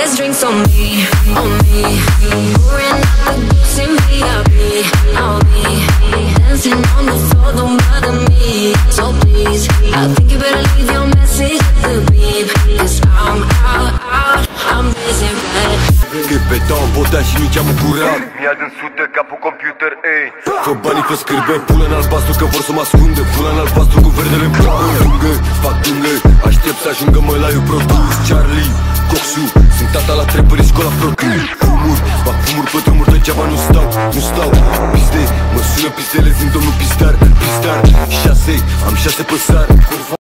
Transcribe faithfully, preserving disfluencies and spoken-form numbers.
There's drinks on me, on me. Pouring out the books in V I P. I'll be dancing on the floor, don't bother me. So please, I think you better leave your message at the beep. Cause I'm out, out, I'm busy red. Că pe beton, botea și nici am curat. Mi-a din sute capul computer, ei. Fă banii, fă scârbe, pula în albastru că vor să mă ascundă. Pula în albastru cu verdele în ploară. Lungă, fac lungă, aștept să ajungă mălaiul produs. Charlie, Coxu, sunt tata la trepări, școla produs. Fumuri, fac fumuri pe drumuri, degeaba nu stau, nu stau. Piste, mă sună pistele, sunt domnul pistar, pistar. Șase, am șase pe sar.